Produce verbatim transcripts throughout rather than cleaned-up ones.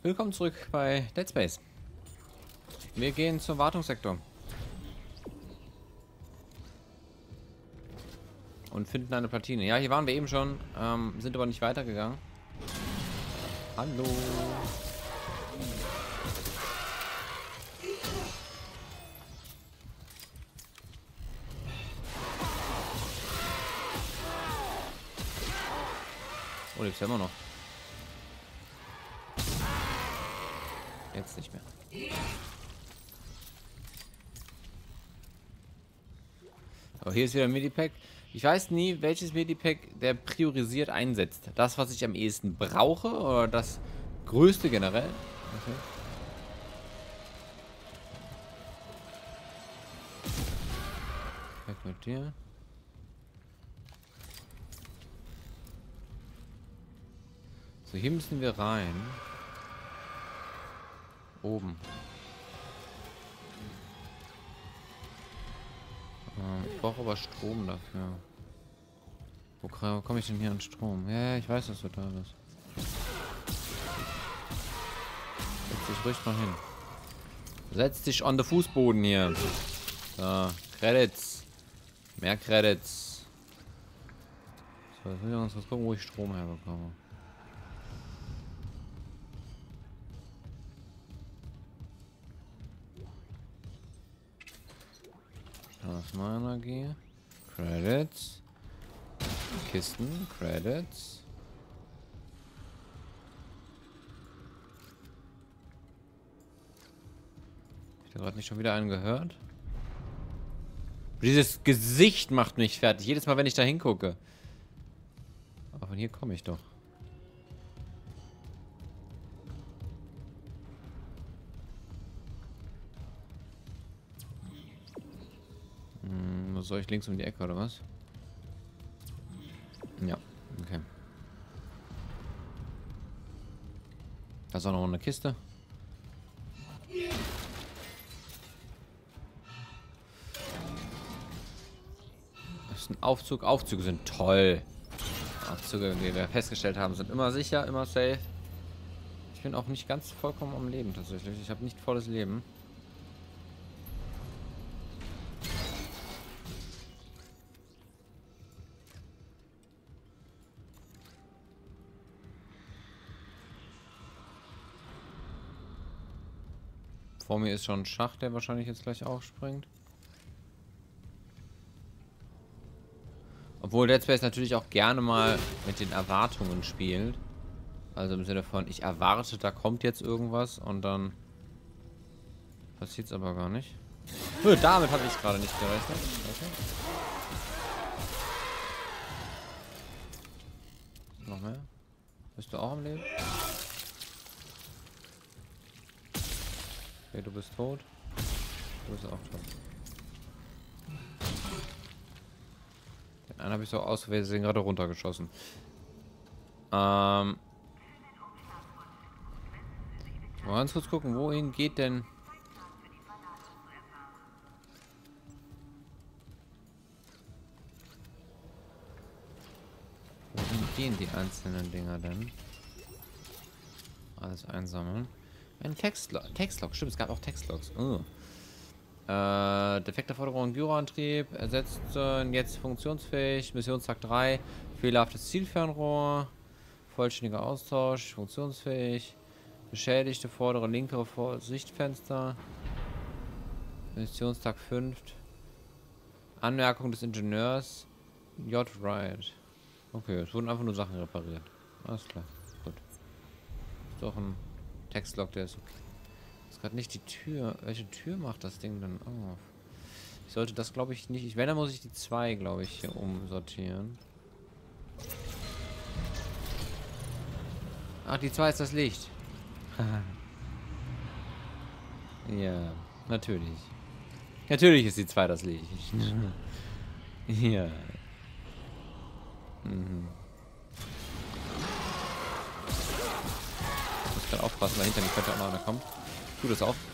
Willkommen zurück bei Dead Space. Wir gehen zum Wartungssektor. Und finden eine Platine. Ja, hier waren wir eben schon, ähm, sind aber nicht weitergegangen. Hallo. Oh, lebst ja immer noch. Jetzt nicht mehr. Oh, hier ist wieder ein Medipack. Ich weiß nie, welches Medipack der priorisiert einsetzt. Das, was ich am ehesten brauche, oder das größte generell. Okay. Weg mit dir. So, hier müssen wir rein. Oben. Ähm, ich brauche aber Strom dafür. Wo komme ich denn hier an Strom? Ja, ich weiß, dass du da bist. Setz dich ruhig mal hin. Setz dich an den Fußboden hier. So, Credits. Mehr Credits. So, jetzt müssen wir uns was gucken, wo ich Strom herbekomme. Plasma-Energie. Credits. Kisten. Credits. Ich habe gerade nicht schon wieder einen gehört. Dieses Gesicht macht mich fertig. Jedes Mal, wenn ich da hingucke. Aber von hier komme ich doch. Hm, soll ich links um die Ecke oder was? Ja, okay. Da ist auch noch eine Kiste. Das ist ein Aufzug. Aufzüge sind toll. Aufzüge, wie wir festgestellt haben, sind immer sicher, immer safe. Ich bin auch nicht ganz vollkommen am Leben tatsächlich. Ich habe nicht volles Leben. Vor mir ist schon ein Schacht, der wahrscheinlich jetzt gleich aufspringt. Obwohl Dead Space natürlich auch gerne mal mit den Erwartungen spielt. Also im Sinne von, ich erwarte, da kommt jetzt irgendwas und dann passiert es aber gar nicht. Oh, damit habe ich gerade nicht gerechnet. Okay. Noch mehr? Bist du auch am Leben? Okay, du bist tot. Du bist auch tot. Den einen habe ich so aus Versehen gerade runtergeschossen. Ähm. Mal ganz kurz gucken, wohin geht denn... Wohin gehen die einzelnen Dinger denn? Alles einsammeln. Ein Textlog. Textlog, stimmt, es gab auch Textlogs. Oh. Äh, defekte Forderung, Gyroantrieb, ersetzt äh, jetzt funktionsfähig, Missionstag drei, fehlerhaftes Zielfernrohr, vollständiger Austausch, funktionsfähig, beschädigte vordere linke Vor Sichtfenster, Missionstag fünf, Anmerkung des Ingenieurs, J. Wright. Okay, es wurden einfach nur Sachen repariert. Alles klar, gut. Ist doch ein Textlog, der ist okay. Ist gerade nicht die Tür. Welche Tür macht das Ding denn auf? Ich sollte das, glaube ich, nicht. Ich, wenn, dann muss ich die zwei, glaube ich, hier umsortieren. Ach, die zwei ist das Licht. Ja, natürlich. Natürlich ist die zwei das Licht. Ja. Mhm. Ich muss gerade aufpassen, dahinter nicht könnte auch noch einer kommen. Tu das auf.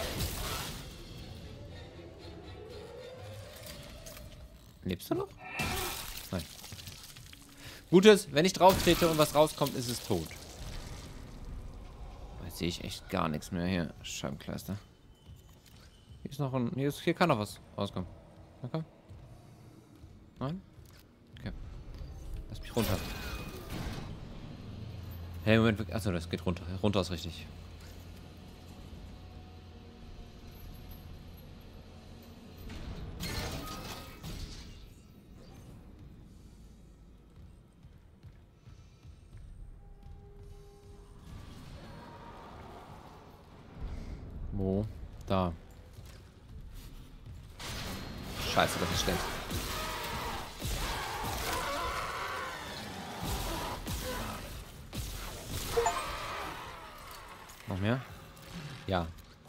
Lebst du noch? Nein. Gutes, wenn ich drauf trete und was rauskommt, ist es tot. Jetzt sehe ich echt gar nichts mehr hier. Scheibenkleister. Hier ist noch ein... Hier, ist, hier kann noch was rauskommen. Okay. Nein? Okay. Lass mich runter. Hey, Moment. Achso, das geht runter. Runter ist richtig. Wo? Da. Scheiße, das ist schlecht. Noch mehr? Ja.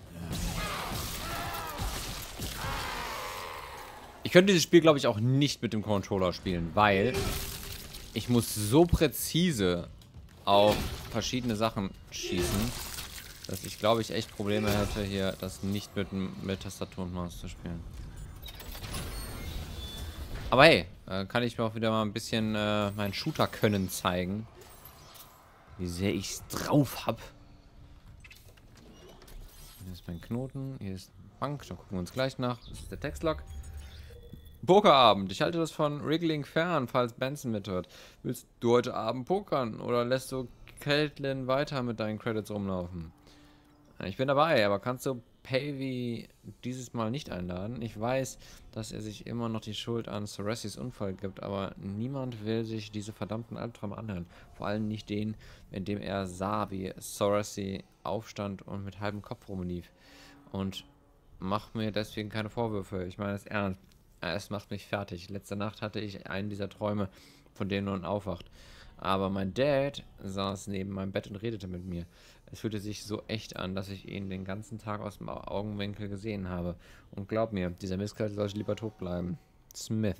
Ich könnte dieses Spiel, glaube ich, auch nicht mit dem Controller spielen, weil ich muss so präzise auf verschiedene Sachen schießen, dass ich, glaube ich, echt Probleme hätte, hier das nicht mit, mit Tastatur und Maus zu spielen. Aber hey, äh, kann ich mir auch wieder mal ein bisschen äh, mein Shooter-Können zeigen. Wie sehr ich es drauf habe. Hier ist mein Knoten, hier ist eine Bank, da gucken wir uns gleich nach. Das ist der Textlog. Pokerabend. Ich halte das von Wriggling fern, falls Benson mithört. Willst du heute Abend pokern oder lässt du Caitlin weiter mit deinen Credits rumlaufen? Ich bin dabei, aber kannst du Pavey dieses Mal nicht einladen? Ich weiß, dass er sich immer noch die Schuld an Sorassis Unfall gibt, aber niemand will sich diese verdammten Albträume anhören. Vor allem nicht den, in dem er sah, wie Sorassi aufstand und mit halbem Kopf rumlief. Und mach mir deswegen keine Vorwürfe. Ich meine es ernst. Es macht mich fertig. Letzte Nacht hatte ich einen dieser Träume, von denen nun aufwacht. Aber mein Dad saß neben meinem Bett und redete mit mir. Es fühlte sich so echt an, dass ich ihn den ganzen Tag aus dem Augenwinkel gesehen habe. Und glaub mir, dieser Mistkerl sollte lieber tot bleiben. Smith.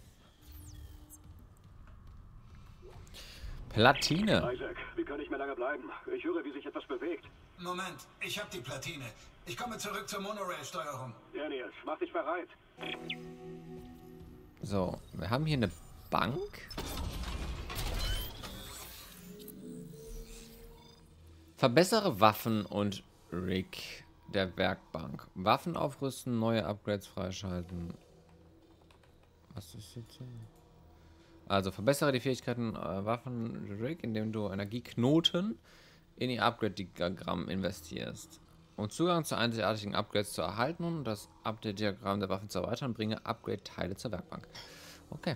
Platine. Isaac, wir können nicht mehr lange bleiben. Ich höre, wie sich etwas bewegt. Moment, ich habe die Platine. Ich komme zurück zur Monorail-Steuerung. Daniel, mach dich bereit. So, wir haben hier eine Bank. Verbessere Waffen und Rig der Werkbank. Waffen aufrüsten, neue Upgrades freischalten. Was ist jetzt? Also verbessere die Fähigkeiten äh, Waffen Rig, indem du Energieknoten in die Upgrade-Diagramm investierst. Um Zugang zu einzigartigen Upgrades zu erhalten und das Update-Diagramm der Waffen zu erweitern, bringe Upgrade-Teile zur Werkbank. Okay.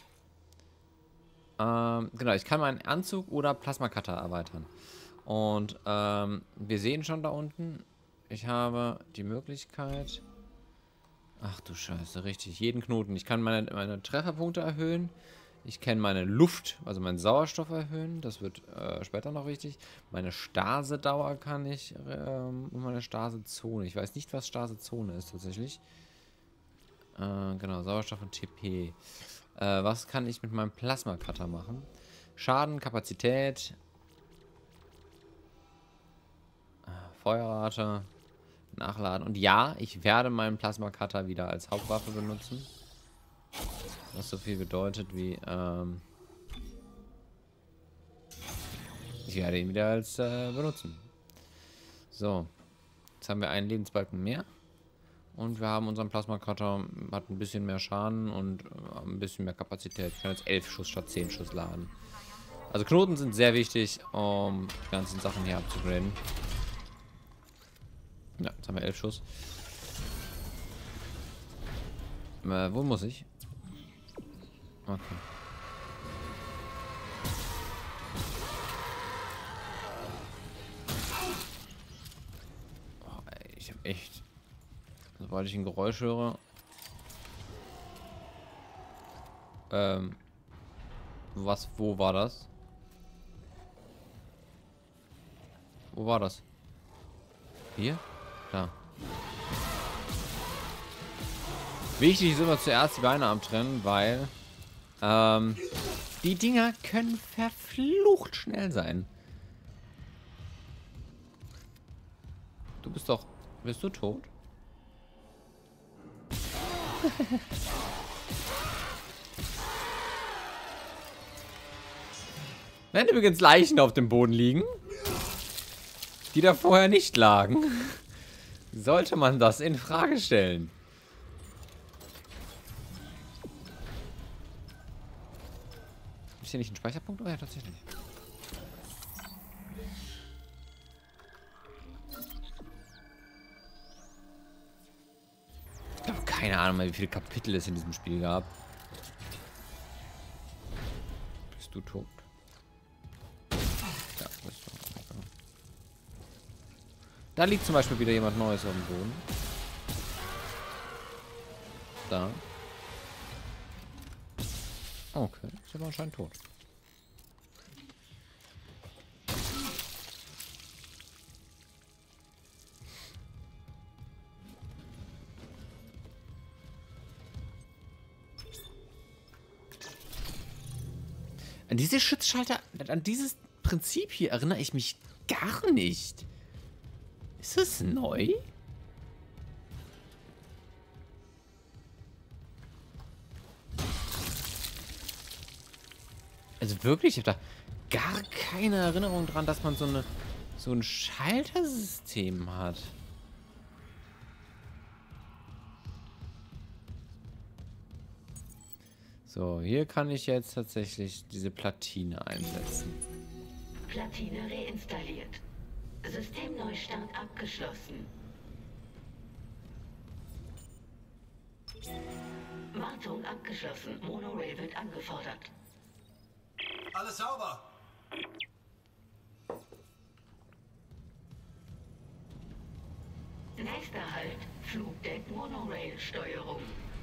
Ähm, genau, ich kann meinen Anzug oder Plasma-Cutter erweitern. Und ähm, wir sehen schon da unten, ich habe die Möglichkeit... Ach du Scheiße, richtig, jeden Knoten. Ich kann meine, meine Trefferpunkte erhöhen. Ich kann meine Luft, also meinen Sauerstoff erhöhen. Das wird äh, später noch wichtig. Meine Stasedauer kann ich ähm, und meine Stasezone. Ich weiß nicht, was Stasezone ist tatsächlich. Äh, genau, Sauerstoff und T P. Äh, was kann ich mit meinem Plasma-Cutter machen? Schaden, Kapazität... Feuerrate, nachladen. Und ja, ich werde meinen Plasma-Cutter wieder als Hauptwaffe benutzen. Was so viel bedeutet wie, ähm ich werde ihn wieder als äh, benutzen. So. Jetzt haben wir einen Lebensbalken mehr. Und wir haben unseren Plasma-Cutter, hat ein bisschen mehr Schaden und äh, ein bisschen mehr Kapazität. Ich kann jetzt elf Schuss statt zehn Schuss laden. Also Knoten sind sehr wichtig, um die ganzen Sachen hier abzugraden. Ja, jetzt haben wir elf Schuss. Äh, wo muss ich? Okay. Oh, ey, ich hab echt... Sobald ich ein Geräusch höre... Ähm... Was, wo war das? Wo war das? Hier? Da. Wichtig ist immer zuerst die Beine abtrennen, weil ähm, die Dinger können verflucht schnell sein. Du bist doch... Bist du tot? Wenn übrigens Leichen auf dem Boden liegen. die da vorher nicht lagen, sollte man das in Frage stellen. Ist hier nicht ein Speicherpunkt? Oh ja, tatsächlich. Ich habe keine Ahnung mehr, wie viele Kapitel es in diesem Spiel gab. Bist du tot? Ja, bist du. Da liegt zum Beispiel wieder jemand Neues auf dem Boden. Da. Okay, ist aber anscheinend tot. An diese Schutzschalter, an dieses Prinzip hier erinnere ich mich gar nicht. Ist das neu? Also wirklich, ich habe da gar keine Erinnerung dran, dass man so eine so ein Schaltersystem hat. So, hier kann ich jetzt tatsächlich diese Platine einsetzen. Platine reinstalliert. Systemneustart abgeschlossen. Wartung abgeschlossen. Monorail wird angefordert. Alles sauber. Nächster Halt. Flugdeck Monorail-Steuerung.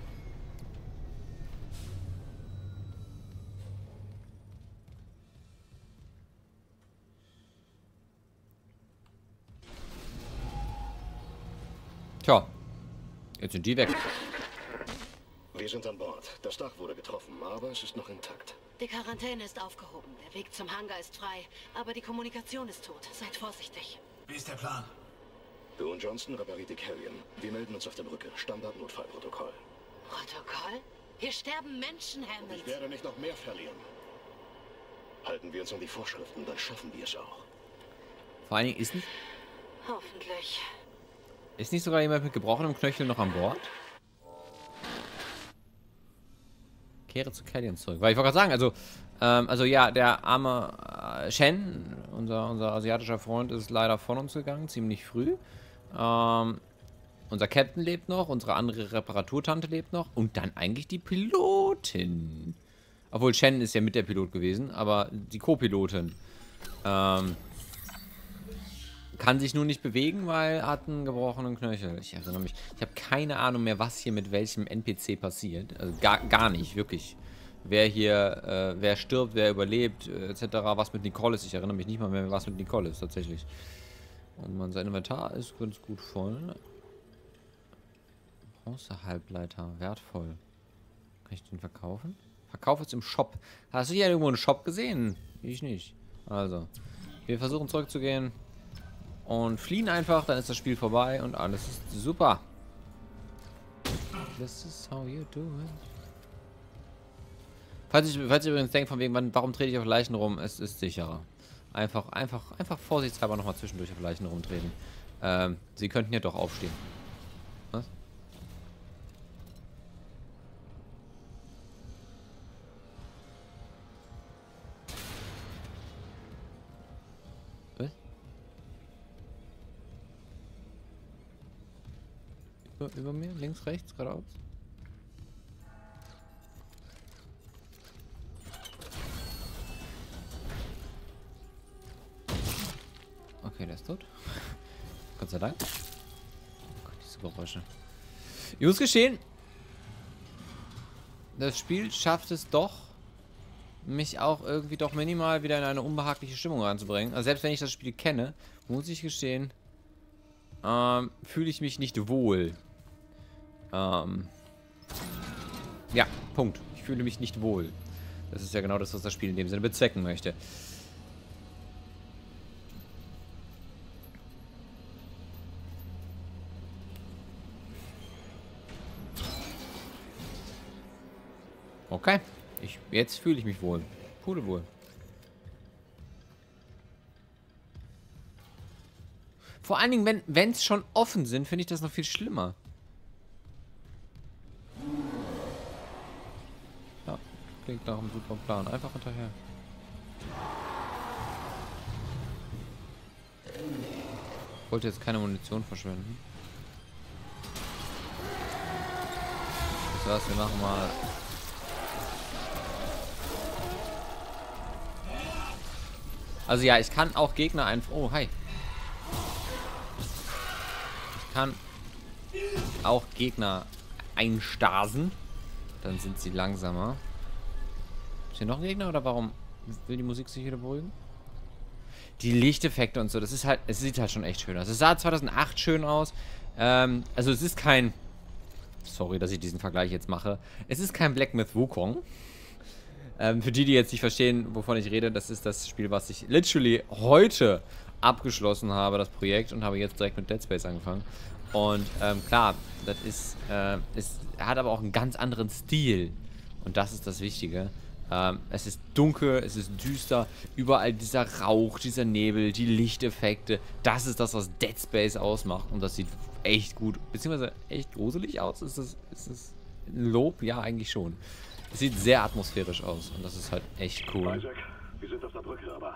Tja, jetzt sind die weg. Wir sind an Bord. Das Dach wurde getroffen, aber es ist noch intakt. Die Quarantäne ist aufgehoben. Der Weg zum Hangar ist frei, aber die Kommunikation ist tot. Seid vorsichtig. Wie ist der Plan? Du und Johnston repariert die Carrion. Wir melden uns auf der Brücke. Standard-Notfallprotokoll. Protokoll? Hier sterben Menschen, Hammond. Ich werde nicht noch mehr verlieren. Halten wir uns an die Vorschriften, dann schaffen wir es auch. Vor allen Dingen ist nicht, Hoffentlich. ist nicht sogar jemand mit gebrochenem Knöchel noch an Bord? Kehre zu Callion zurück. Weil ich wollte gerade sagen, also, ähm, also ja, der arme äh, Shen, unser, unser asiatischer Freund, ist leider von uns gegangen, ziemlich früh. Ähm, unser Captain lebt noch, unsere andere Reparaturtante lebt noch und dann eigentlich die Pilotin. Obwohl Shen ist ja mit der Pilot gewesen, aber die Co-Pilotin. Ähm, kann sich nur nicht bewegen, weil hat einen gebrochenen Knöchel. Ich erinnere mich. Ich habe keine Ahnung mehr, was hier mit welchem N P C passiert. Also gar, gar nicht, wirklich. Wer hier, äh, wer stirbt, wer überlebt, äh, et cetera. Was mit Nicole ist. Ich erinnere mich nicht mal mehr, was mit Nicole ist, tatsächlich. Und man, sein Inventar ist ganz gut voll. Bronze-Halbleiter, wertvoll. Kann ich den verkaufen? Verkauf jetzt im Shop. Hast du hier irgendwo einen Shop gesehen? Ich nicht. Also, wir versuchen zurückzugehen. Und fliehen einfach, dann ist das Spiel vorbei und alles ist super. This is how you do it. Falls ich, falls ihr übrigens denkt, von wegen, wann, warum trete ich auf Leichen rum, es ist sicherer. Einfach, einfach, einfach vorsichtshalber nochmal zwischendurch auf Leichen rumtreten. Ähm, sie könnten ja doch aufstehen. Was? Über, über mir? Links, rechts, geradeaus? Okay, der ist tot. Gott sei Dank. Oh Gott, diese Geräusche. Ich muss geschehen. Das Spiel schafft es doch, mich auch irgendwie doch minimal wieder in eine unbehagliche Stimmung reinzubringen. Also selbst wenn ich das Spiel kenne, muss ich gestehen, ähm, fühle ich mich nicht wohl. Ähm, ja, Punkt. Ich fühle mich nicht wohl. Das ist ja genau das, was das Spiel in dem Sinne bezwecken möchte. Okay. Ich, jetzt fühle ich mich wohl. Pudelwohl. Vor allen Dingen, wenn es schon offen sind, finde ich das noch viel schlimmer. Ja, klingt nach einem super Plan. Einfach hinterher. Ich wollte jetzt keine Munition verschwenden. Das heißt, wir machen mal... Also ja, ich kann auch Gegner ein... Oh, hi. Ich kann auch Gegner einstasen. Dann sind sie langsamer. Ist hier noch ein Gegner oder warum will die Musik sich wieder beruhigen? Die Lichteffekte und so, das ist halt... Es sieht halt schon echt schön aus. Es sah zweitausendacht schön aus. Ähm, also es ist kein... Sorry, dass ich diesen Vergleich jetzt mache. Es ist kein Black Myth Wukong. Ähm, für die, die jetzt nicht verstehen, wovon ich rede, das ist das Spiel, was ich literally heute abgeschlossen habe, das Projekt, und habe jetzt direkt mit Dead Space angefangen. Und ähm, klar, das ist, äh, ist, hat aber auch einen ganz anderen Stil. Und das ist das Wichtige. Ähm, es ist dunkel, es ist düster, überall dieser Rauch, dieser Nebel, die Lichteffekte. Das ist das, was Dead Space ausmacht. Und das sieht echt gut, beziehungsweise echt gruselig aus. Ist das, ist das ein Lob? Ja, eigentlich schon. Es sieht sehr atmosphärisch aus und das ist halt echt cool. Isaac, wir sind auf der Brücke, aber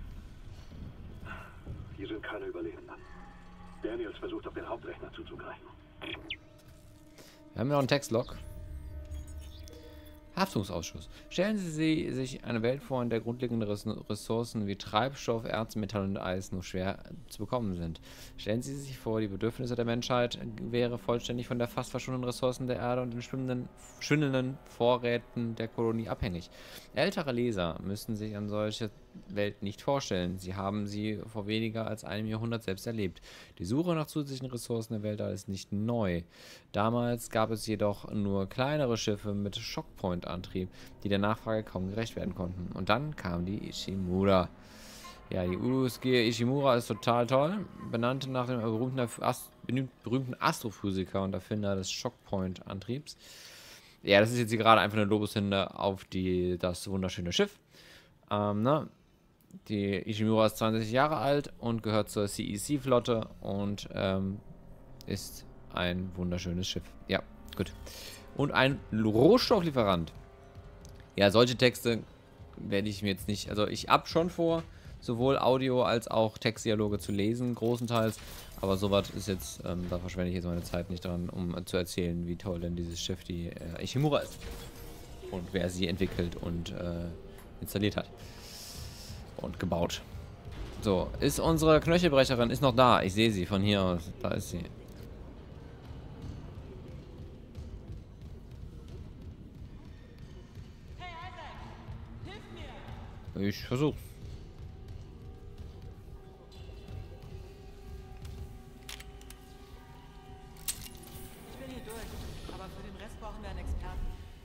hier sind keine Überlebenden. Daniels versucht, auf den Hauptrechner zuzugreifen. Wir haben ja noch einen Textlog. Haftungsausschuss. Stellen Sie sich eine Welt vor, in der grundlegende Ressourcen wie Treibstoff, Erz, Metall und Eis nur schwer zu bekommen sind. Stellen Sie sich vor, die Bedürfnisse der Menschheit wäre vollständig von der fast verschwundenen Ressourcen der Erde und den schwimmenden, schwindenden Vorräten der Kolonie abhängig. Ältere Leser müssen sich eine solche Welt nicht vorstellen. Sie haben sie vor weniger als einem Jahrhundert selbst erlebt. Die Suche nach zusätzlichen Ressourcen der Welt ist nicht neu. Damals gab es jedoch nur kleinere Schiffe mit Shockpoint-Antrieb, die der Nachfrage kaum gerecht werden konnten. Und dann kam die Ishimura. Ja, die U S G Ishimura ist total toll. Benannt nach dem berühmten, Ast berühmten Astrophysiker und Erfinder des Shockpoint-Antriebs. Ja, das ist jetzt hier gerade einfach eine Lobeshymne auf die, das wunderschöne Schiff. Ähm, ne? Die Ishimura ist zweiundsechzig Jahre alt und gehört zur C E C-Flotte und ähm, ist ein wunderschönes Schiff. Ja, gut. Und ein Rohstofflieferant. Ja, solche Texte werde ich mir jetzt nicht... Also ich habe schon vor, sowohl Audio als auch Textdialoge zu lesen, großenteils. Aber sowas ist jetzt... Ähm, da verschwende ich jetzt meine Zeit nicht dran, um zu erzählen, wie toll denn dieses Schiff, die äh, Ishimura ist. Und wer sie entwickelt und äh, installiert hat. Und gebaut. So, ist unsere Knöchelbrecherin ist noch da. Ich sehe sie von hier aus. Da ist sie. Hey Isaac, hilf mir! Ich versuch's. Ich bin hier durch, aber für den Rest brauchen wir einen Experten.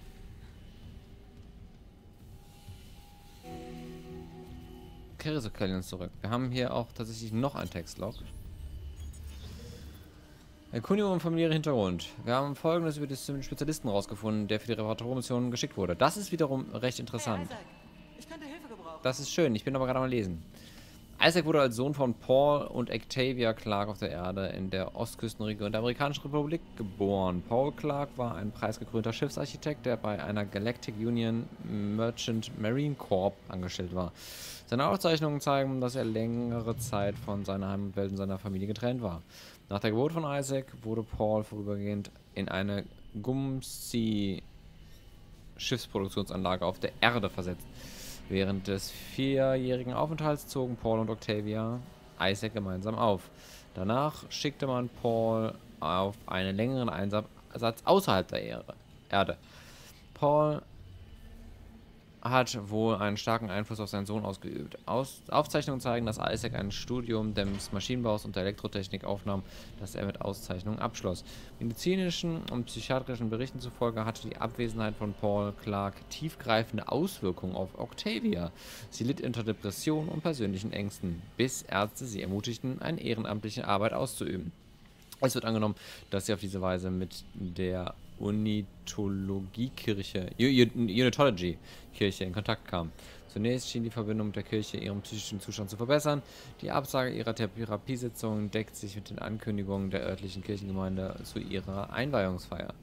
Kehre so Kellens zurück. Wir haben hier auch tatsächlich noch ein Textlog. Erkundigung und familiäre Hintergrund. Wir haben Folgendes über den Spezialisten rausgefunden, der für die Reparaturmission geschickt wurde. Das ist wiederum recht interessant. Hey Isaac, ich könnte Hilfe gebrauchen. Das ist schön, ich bin aber gerade am Lesen. Isaac wurde als Sohn von Paul und Octavia Clark auf der Erde in der Ostküstenregion der Amerikanischen Republik geboren. Paul Clark war ein preisgekrönter Schiffsarchitekt, der bei einer Galactic Union Merchant Marine Corps angestellt war. Seine Aufzeichnungen zeigen, dass er längere Zeit von seiner Heimatwelt und seiner Familie getrennt war. Nach der Geburt von Isaac wurde Paul vorübergehend in eine Gumsi-Schiffsproduktionsanlage auf der Erde versetzt. Während des vierjährigen Aufenthalts zogen Paul und Octavia Isaac gemeinsam auf. Danach schickte man Paul auf einen längeren Einsatz außerhalb der Erde. Paul hat wohl einen starken Einfluss auf seinen Sohn ausgeübt. Aus Aufzeichnungen zeigen, dass Isaac ein Studium des Maschinenbaus und der Elektrotechnik aufnahm, das er mit Auszeichnung abschloss. Medizinischen und psychiatrischen Berichten zufolge hatte die Abwesenheit von Paul Clark tiefgreifende Auswirkungen auf Octavia. Sie litt unter Depressionen und persönlichen Ängsten, bis Ärzte sie ermutigten, eine ehrenamtliche Arbeit auszuüben. Es wird angenommen, dass sie auf diese Weise mit der Unitologie-Kirche, Unitology-Kirche in Kontakt kam. Zunächst schien die Verbindung mit der Kirche ihren psychischen Zustand zu verbessern. Die Absage ihrer Therapiesitzung deckt sich mit den Ankündigungen der örtlichen Kirchengemeinde zu ihrer Einweihungsfeier.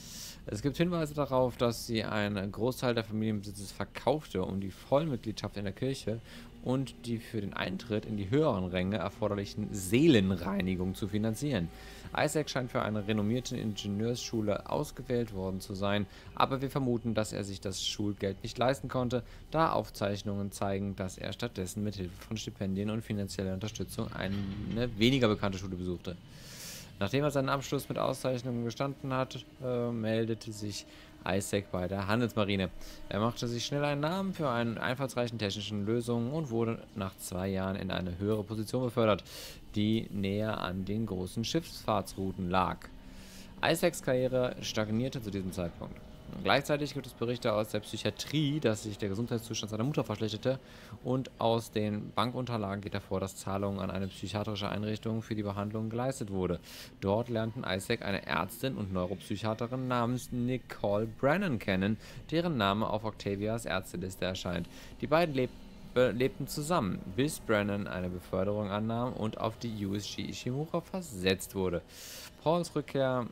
Es gibt Hinweise darauf, dass sie einen Großteil der Familienbesitzes verkaufte, um die Vollmitgliedschaft in der Kirche und die für den Eintritt in die höheren Ränge erforderlichen Seelenreinigung zu finanzieren. Isaac scheint für eine renommierte Ingenieursschule ausgewählt worden zu sein, aber wir vermuten, dass er sich das Schulgeld nicht leisten konnte, da Aufzeichnungen zeigen, dass er stattdessen mit Hilfe von Stipendien und finanzieller Unterstützung eine weniger bekannte Schule besuchte. Nachdem er seinen Abschluss mit Auszeichnungen bestanden hat, äh, meldete sich Isaac bei der Handelsmarine. Er machte sich schnell einen Namen für einen einfallsreichen technischen Lösungen und wurde nach zwei Jahren in eine höhere Position befördert, die näher an den großen Schifffahrtsrouten lag. Isaacs Karriere stagnierte zu diesem Zeitpunkt. Gleichzeitig gibt es Berichte aus der Psychiatrie, dass sich der Gesundheitszustand seiner Mutter verschlechterte, und aus den Bankunterlagen geht hervor, dass Zahlungen an eine psychiatrische Einrichtung für die Behandlung geleistet wurde. Dort lernten Isaac eine Ärztin und Neuropsychiaterin namens Nicole Brennan kennen, deren Name auf Octavias Ärzteliste erscheint. Die beiden leb lebten zusammen, bis Brennan eine Beförderung annahm und auf die U S G Ishimura versetzt wurde. Pauls Rückkehr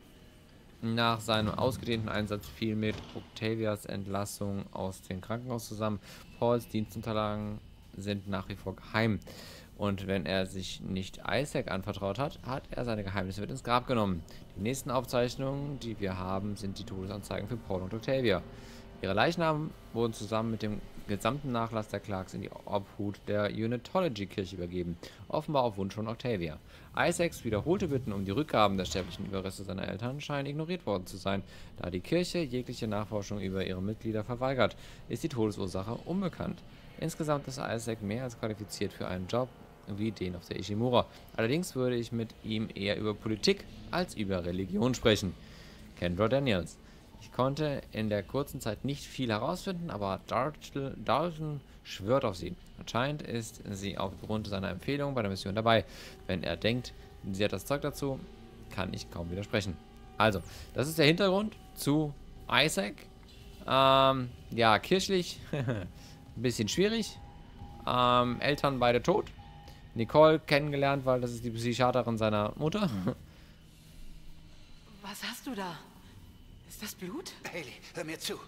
nach seinem ausgedehnten Einsatz fiel mit Octavias Entlassung aus dem Krankenhaus zusammen. Pauls Dienstunterlagen sind nach wie vor geheim. Und wenn er sich nicht Isaac anvertraut hat, hat er seine Geheimnisse mit ins Grab genommen. Die nächsten Aufzeichnungen, die wir haben, sind die Todesanzeigen für Paul und Octavia. Ihre Leichnamen wurden zusammen mit dem gesamten Nachlass der Clarks in die Obhut der Unitology-Kirche übergeben, offenbar auf Wunsch von Octavia. Isaacs wiederholte Bitten um die Rückgaben der sterblichen Überreste seiner Eltern scheinen ignoriert worden zu sein. Da die Kirche jegliche Nachforschung über ihre Mitglieder verweigert, ist die Todesursache unbekannt. Insgesamt ist Isaac mehr als qualifiziert für einen Job wie den auf der Ishimura. Allerdings würde ich mit ihm eher über Politik als über Religion sprechen. Kendra Daniels. Ich konnte in der kurzen Zeit nicht viel herausfinden, aber Dalton schwört auf sie. Anscheinend ist sie aufgrund seiner Empfehlung bei der Mission dabei. Wenn er denkt, sie hat das Zeug dazu, kann ich kaum widersprechen. Also, das ist der Hintergrund zu Isaac. Ähm, ja, kirchlich ein bisschen schwierig. Ähm, Eltern beide tot. Nicole kennengelernt, weil das ist die Psychiaterin seiner Mutter. Was hast du da? Ist das Blut? Hailey, hör mir zu.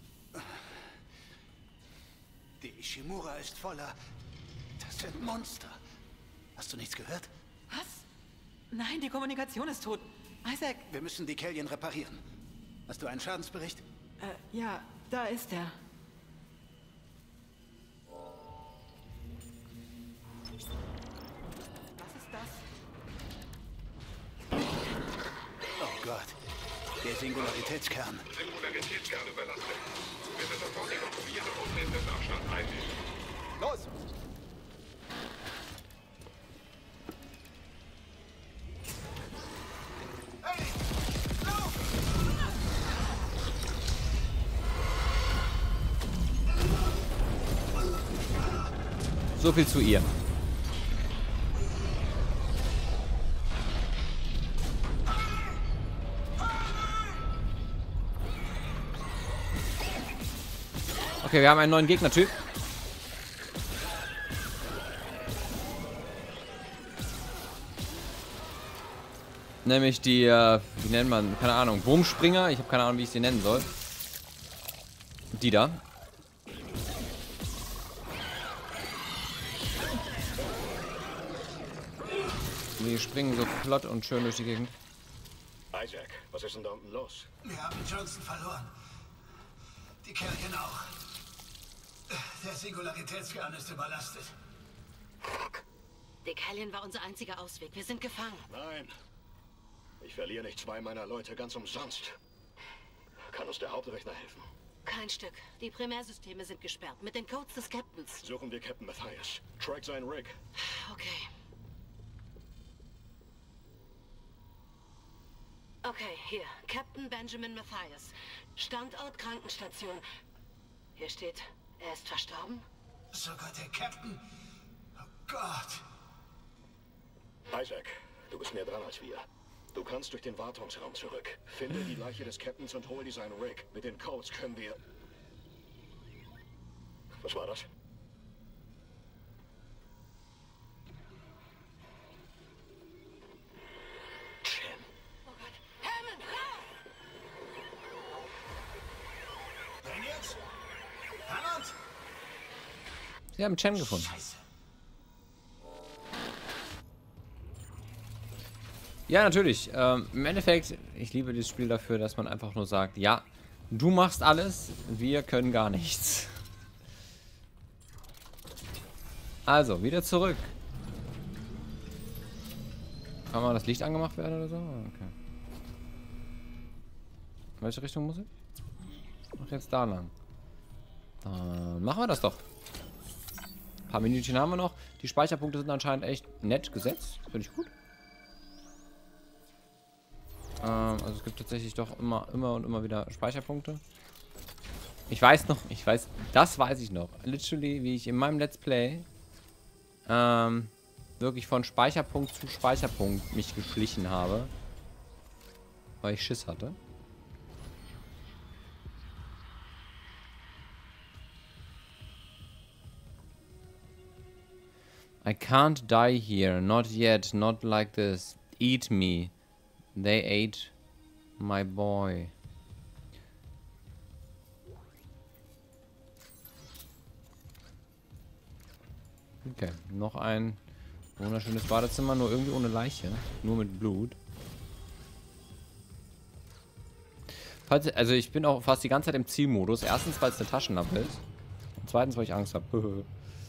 Die Ishimura ist voller... Das sind Monster. Hast du nichts gehört? Was? Nein, die Kommunikation ist tot. Isaac! Wir müssen die Kelvin reparieren. Hast du einen Schadensbericht? Äh, ja, da ist er. Was ist das? Oh Gott. Der Singularitätskern. Singularitätskern überlastet. Bitte sofort die kontrollierte Mindestabstand einnehmen. Los! Hey! Lauf! So viel zu ihr. Okay, wir haben einen neuen Gegnertyp. Nämlich die, äh, wie nennt man, keine Ahnung, Wurmspringer. Ich habe keine Ahnung, wie ich sie nennen soll. Die da. Die springen so flott und schön durch die Gegend. Isaac, was ist denn da unten los? Wir haben Johnson verloren. Die Kelvin auch. Der Singularitätskern ist überlastet. Decalion war unser einziger Ausweg. Wir sind gefangen. Nein. Ich verliere nicht zwei meiner Leute ganz umsonst. Kann uns der Hauptrechner helfen? Kein Stück. Die Primärsysteme sind gesperrt. Mit den Codes des Captains. Suchen wir Captain Matthias. Track seinen Rig. Okay. Okay, hier. Captain Benjamin Matthias. Standort Krankenstation. Hier steht, er ist verstorben. Sogar der Captain? Oh Gott. Isaac, du bist mehr dran als wir. Du kannst durch den Wartungsraum zurück. Finde die Leiche des Captains und hol dir seinen Rig. Mit den Codes können wir... Was war das? Wir haben Chen gefunden. Scheiße. Ja, natürlich. Ähm, Im Endeffekt, ich liebe dieses Spiel dafür, dass man einfach nur sagt, ja, du machst alles, wir können gar nichts. Also, wieder zurück. Kann mal das Licht angemacht werden oder so? Okay. In welche Richtung muss ich? Ach, jetzt da lang. Dann machen wir das doch. Ein paar Minütchen haben wir noch. Die Speicherpunkte sind anscheinend echt nett gesetzt. Finde ich gut. Ähm, also es gibt tatsächlich doch immer, immer und immer wieder Speicherpunkte. Ich weiß noch, ich weiß, das weiß ich noch. Literally, wie ich in meinem Let's Play ähm, wirklich von Speicherpunkt zu Speicherpunkt mich geschlichen habe. Weil ich Schiss hatte. I can't die here. Not yet. Not like this. Eat me. They ate my boy. Okay, noch ein wunderschönes Badezimmer, nur irgendwie ohne Leiche. Nur mit Blut. Falls, also ich bin auch fast die ganze Zeit im Zielmodus. Erstens, weil es eine Taschenlampe ist. Und zweitens, weil ich Angst habe.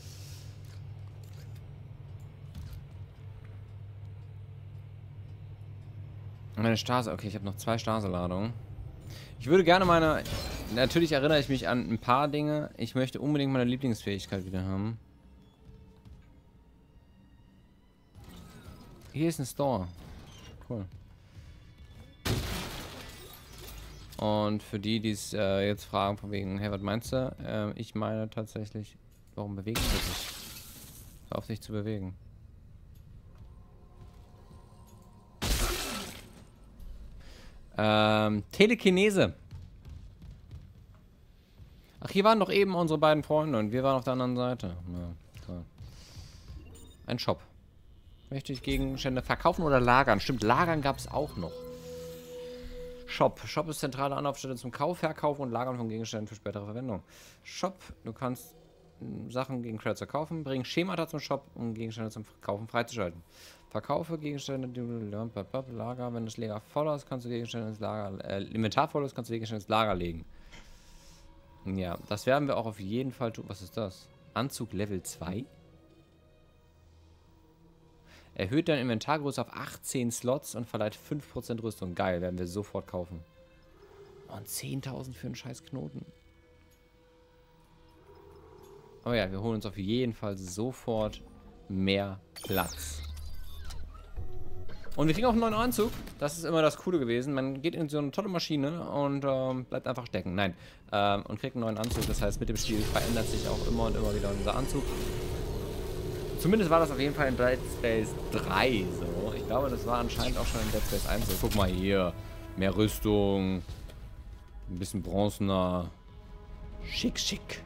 Meine Stase. Okay, ich habe noch zwei Stase-Ladungen. Ich würde gerne meine... Natürlich erinnere ich mich an ein paar Dinge. Ich möchte unbedingt meine Lieblingsfähigkeit wieder haben. Hier ist ein Store. Cool. Und für die, die es äh, jetzt fragen, von wegen, hey, was meinst du? Äh, ich meine tatsächlich, warum bewegst du dich? Hör auf, dich zu bewegen. Ähm, Telekinese. Ach, hier waren doch eben unsere beiden Freunde und wir waren auf der anderen Seite. Ja, toll. Ein Shop. Möchte ich Gegenstände verkaufen oder lagern? Stimmt, lagern gab es auch noch. Shop. Shop ist zentrale Anlaufstelle zum Kauf, Verkauf und Lagern von Gegenständen für spätere Verwendung. Shop. Du kannst Sachen gegen Credits verkaufen. Bring Schemata zum Shop, um Gegenstände zum Kaufen freizuschalten. Verkaufe Gegenstände, die du Lager. Wenn das Lager voll ist, kannst du Gegenstände ins Lager, äh, Inventar voll ist, kannst du Gegenstände ins Lager legen. Ja, das werden wir auch auf jeden Fall tun. Was ist das? Anzug Level zwei? Erhöht deine Inventargröße auf achtzehn Slots und verleiht fünf Prozent Rüstung. Geil, werden wir sofort kaufen. Und zehntausend für einen scheiß Knoten. Aber ja, wir holen uns auf jeden Fall sofort mehr Platz. Und wir kriegen auch einen neuen Anzug. Das ist immer das Coole gewesen. Man geht in so eine tolle Maschine und ähm, bleibt einfach stecken. Nein. Ähm, und kriegt einen neuen Anzug. Das heißt, mit dem Spiel verändert sich auch immer und immer wieder unser Anzug. Zumindest war das auf jeden Fall in Dead Space drei so. Ich glaube, das war anscheinend auch schon in Dead Space eins so. Guck mal hier. Mehr Rüstung. Ein bisschen bronzener. Schick, schick.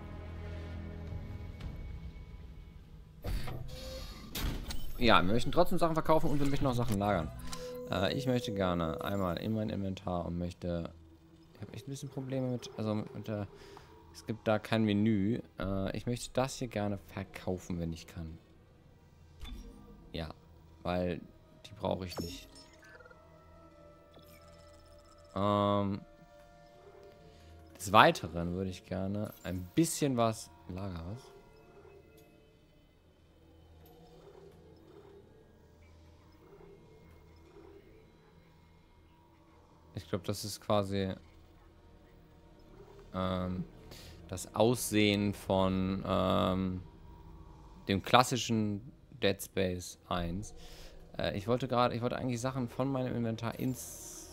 Ja, wir möchten trotzdem Sachen verkaufen und wir möchten noch Sachen lagern. Äh, ich möchte gerne einmal in mein Inventar und möchte... Ich habe echt ein bisschen Probleme mit... Also mit der... Es gibt da kein Menü. Äh, ich möchte das hier gerne verkaufen, wenn ich kann. Ja, weil die brauche ich nicht. Ähm, des Weiteren würde ich gerne ein bisschen was... Lager was? Ich glaube, das ist quasi ähm, das Aussehen von ähm, dem klassischen Dead Space eins. Äh, ich wollte gerade, ich wollte eigentlich Sachen von meinem Inventar ins...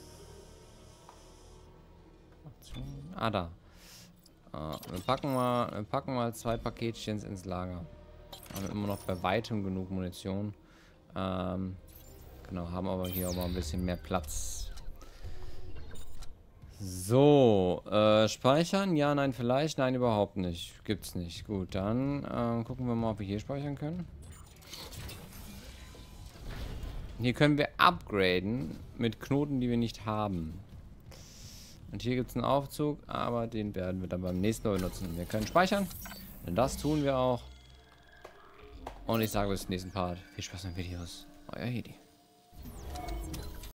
Ah, da. Äh, wir packen mal, wir packen mal zwei Paketchen ins Lager. Haben wir immer noch bei weitem genug Munition. Ähm, genau, haben aber hier auch mal ein bisschen mehr Platz. So, äh, speichern? Ja, nein, vielleicht. Nein, überhaupt nicht. Gibt's nicht. Gut, dann äh, gucken wir mal, ob wir hier speichern können. Hier können wir upgraden mit Knoten, die wir nicht haben. Und hier gibt es einen Aufzug, aber den werden wir dann beim nächsten Mal benutzen. Wir können speichern. Denn das tun wir auch. Und ich sage bis zum nächsten Part. Viel Spaß mit den Videos. Euer Hedi.